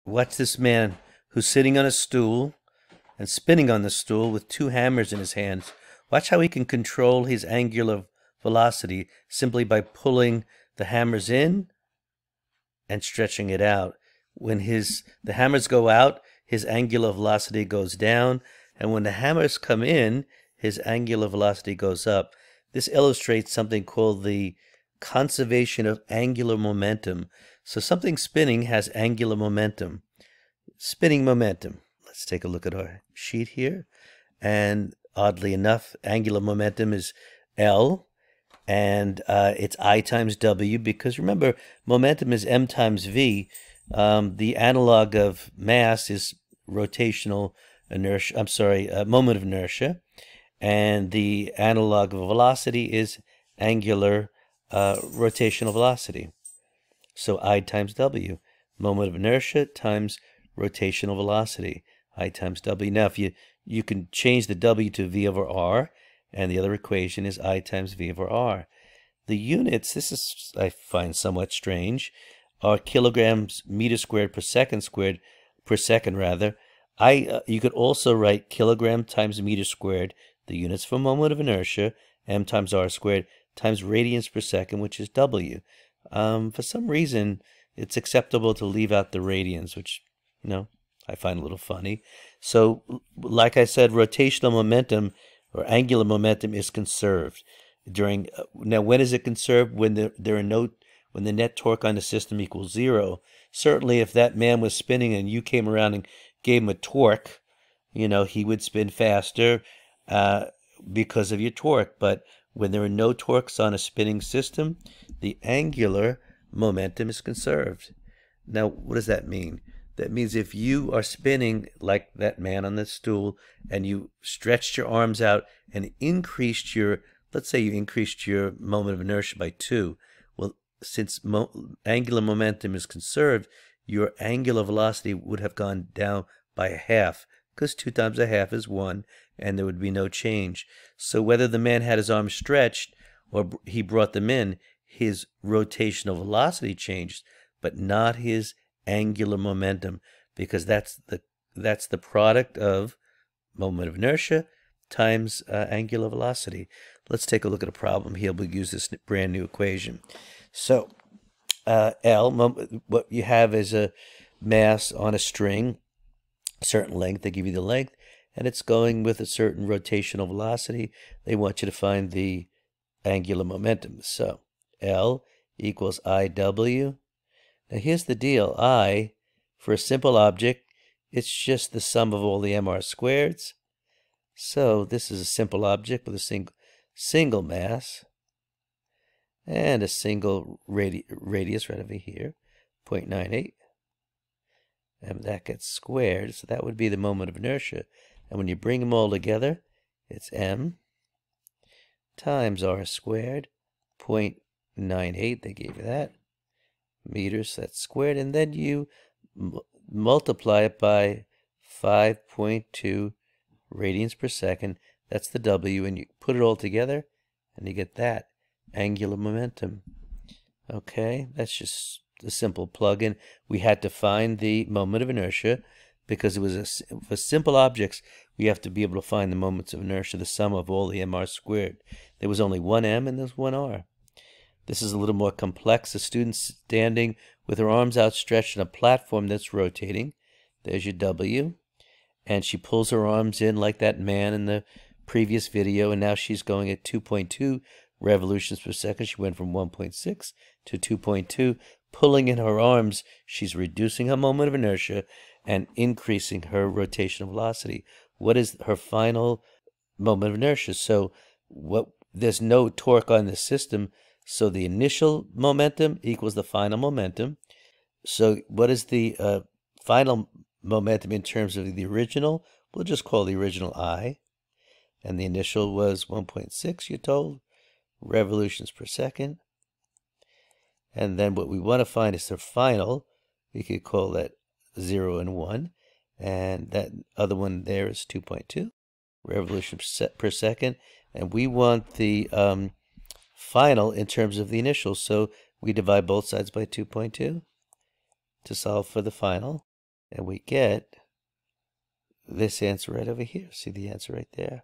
Watch this man who's sitting on a stool and spinning on the stool with two hammers in his hands. Watch how he can control his angular velocity simply by pulling the hammers in and stretching it out. When the hammers go out, his angular velocity goes down, and when the hammers come in, his angular velocity goes up. This illustrates something called the conservation of angular momentum. So something spinning has angular momentum. Spinning momentum. Let's take a look at our sheet here. And oddly enough, angular momentum is L, and it's I times W, because remember, momentum is M times V. The analog of mass is rotational inertia, moment of inertia, and the analog of velocity is angular rotational velocity. So I times W, moment of inertia times rotational velocity, I times W. Now, if you can change the W to V over R, and the other equation is I times V over R. The units, this is, I find somewhat strange, are kilograms meter squared per second rather. You could also write kilogram times meter squared, the units for moment of inertia, m times r squared, times radians per second, which is W. For some reason, it's acceptable to leave out the radians, which, I find a little funny. So, like I said, rotational momentum or angular momentum is conserved now. When is it conserved? When when the net torque on the system equals 0. Certainly, if that man was spinning and you came around and gave him a torque, he would spin faster because of your torque. But when there are no torques on a spinning system, the angular momentum is conserved. Now, what does that mean? That means if you are spinning like that man on the stool and you stretched your arms out and increased let's say you increased your moment of inertia by 2. Well, since angular momentum is conserved, your angular velocity would have gone down by 1/2, because 2 times 1/2 is 1, and there would be no change. So whether the man had his arms stretched or he brought them in, his rotational velocity changed, but not his angular momentum, because that's the product of moment of inertia times angular velocity. Let's take a look at a problem here. We'll use this brand new equation. So L, what you have is a mass on a string, a certain length. They give you the length, and it's going with a certain rotational velocity. They want you to find the angular momentum. So L equals IW. Now here's the deal. I, for a simple object, it's just the sum of all the MR squareds. So this is a simple object with a single mass and a single radius right over here, 0.98. And that gets squared, so that would be the moment of inertia. And when you bring them all together, it's m times r squared, 0.98, they gave you that, meters, that's squared, and then you multiply it by 5.2 radians per second. That's the W, and you put it all together, and you get that angular momentum. Okay, that's just a simple plug-in. We had to find the moment of inertia because it was for simple objects. We have to be able to find the moments of inertia, the sum of all the mr squared. There was only one m and there's one r. This is a little more complex. The student's standing with her arms outstretched on a platform that's rotating. There's your W. And she pulls her arms in like that man in the previous video, and now she's going at 2.2 revolutions per second. She went from 1.6 to 2.2. Pulling in her arms, she's reducing her moment of inertia and increasing her rotational velocity. What is her final moment of inertia? So there's no torque on the system, so the initial momentum equals the final momentum. So what is the final momentum in terms of the original? We'll just call the original I. And the initial was 1.6, you're told, revolutions per second. And then what we want to find is the final. We could call that 0 and 1. And that other one there is 2.2 revolutions per second. And we want the final in terms of the initial. So we divide both sides by 2.2 to solve for the final. And we get this answer right over here. See the answer right there?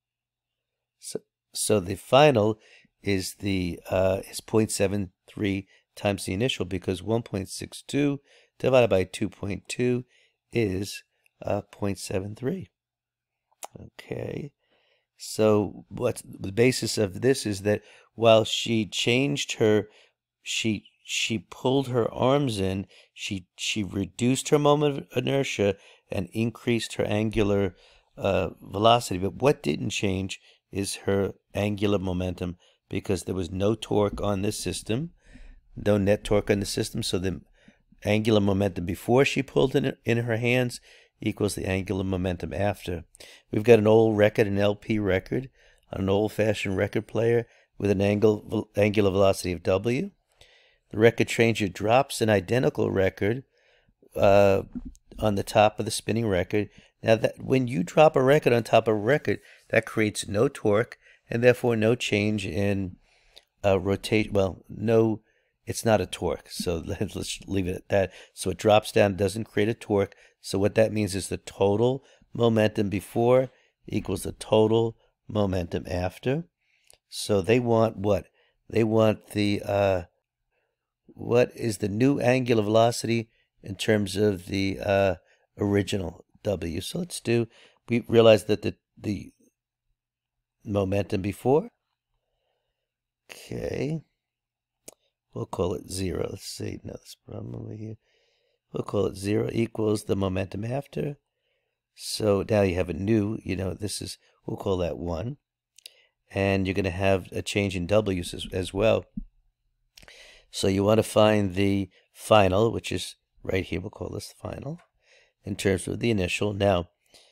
So the final is the is 0.73 times the initial, because 1.62 divided by 2.2 is 0.73. Okay. So what's the basis of this is that while she changed her, she pulled her arms in, she reduced her moment of inertia and increased her angular velocity. But what didn't change is her angular momentum, because there was no torque on this system, no net torque on the system. So the angular momentum before she pulled in her hands equals the angular momentum after. We've got an old record, an LP record, on an old-fashioned record player with an angular velocity of W. The record changer drops an identical record on the top of the spinning record. Now, that when you drop a record on top of a record, that creates no torque and therefore no change in rotation. Well, no, it's not a torque. So let's leave it at that. So it drops down, doesn't create a torque. So what that means is the total momentum before equals the total momentum after. So they want what? They want the what is the new angular velocity in terms of the original W. So let's do, we realize that the momentum before, okay, we'll call it 0. Let's see, no, this problem over here. We'll call it 0 equals the momentum after. So now you have a new, this is, we'll call that 1. And you're going to have a change in W's as well. So you want to find the final, which is right here. We'll call this the final in terms of the initial. Now,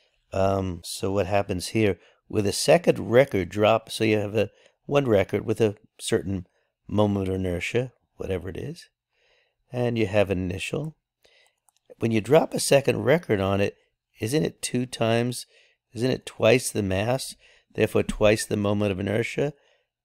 so what happens here with a second record drop? So you have one record with a certain moment of inertia, whatever it is, and you have an initial. When you drop a second record on it, isn't it twice the mass, therefore twice the moment of inertia?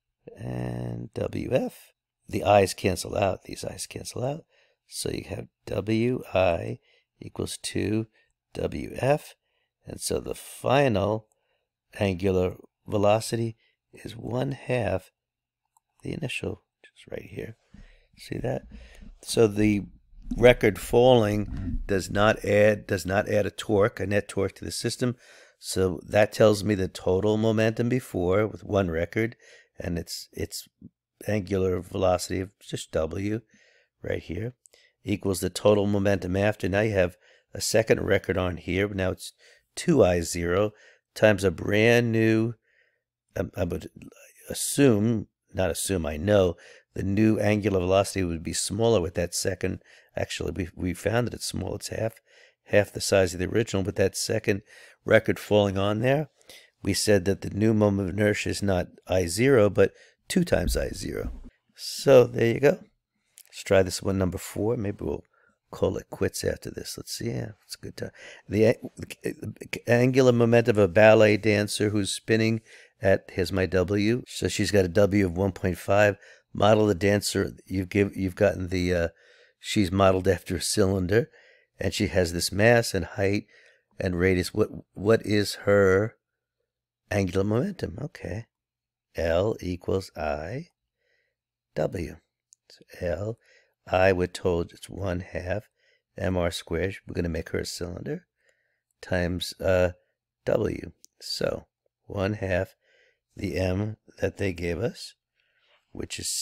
And WF, the i's cancel out, these i's cancel out. So you have WI equals 2WF. And so the final angular velocity is 1/2 the initial, which is right here. See that? So the record falling does not add a torque, a net torque to the system. So that tells me the total momentum before with one record, and its angular velocity of just W right here equals the total momentum after. Now you have a second record on here. Now it's 2I0 times a brand new, I would assume, not assume, I know, the new angular velocity would be smaller with that second. Actually, we found that it's small. It's half the size of the original. With that second record falling on there, we said that the new moment of inertia is not I0, but 2 times I0. So there you go. Let's try this one, number 4. Maybe we'll call it quits after this. Let's see. Yeah, it's a good time. The angular momentum of a ballet dancer who's spinning at, here's my W. So she's got a W of 1.5. Model the dancer. You've gotten the, she's modeled after a cylinder, and she has this mass and height and radius. What is her angular momentum? Okay. L equals I W. So L, I, we're told it's 1/2 mr squared. We're going to make her a cylinder times W. So 1/2 the m that they gave us, which is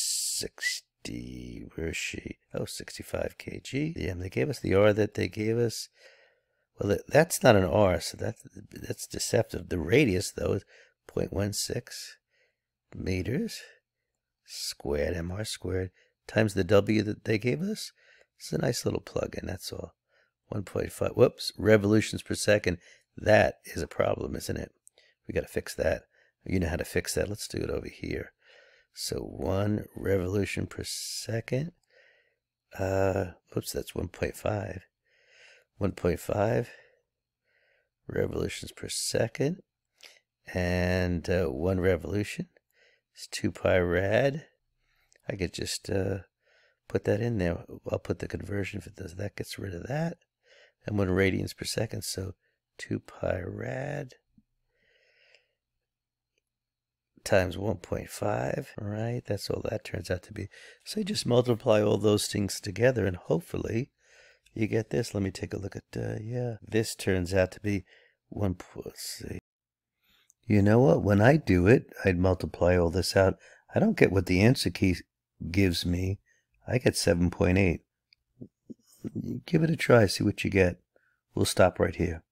60, where is she? Oh, 65 kg. The m they gave us, the r that they gave us, well, that's not an r, so that's deceptive. The radius, though, is 0.16 meters squared, mr squared, times the w that they gave us. It's a nice little plug-in, that's all. 1.5, whoops, revolutions per second. That is a problem, isn't it? We got to fix that. You know how to fix that. Let's do it over here. So 1 revolution per second. Oops, that's 1.5. 1.5 revolutions per second. And 1 revolution is 2 pi rad. I could just put that in there. I'll put the conversion for this. That gets rid of that. and 1 radians per second. So 2 pi rad times 1.5, right? That's all that turns out to be. So you just multiply all those things together, and hopefully you get this. Let me take a look at, yeah, this turns out to be 1, let's see. You know what? When I do it, I'd multiply all this out. I don't get what the answer key gives me. I get 7.8. Give it a try, see what you get. We'll stop right here.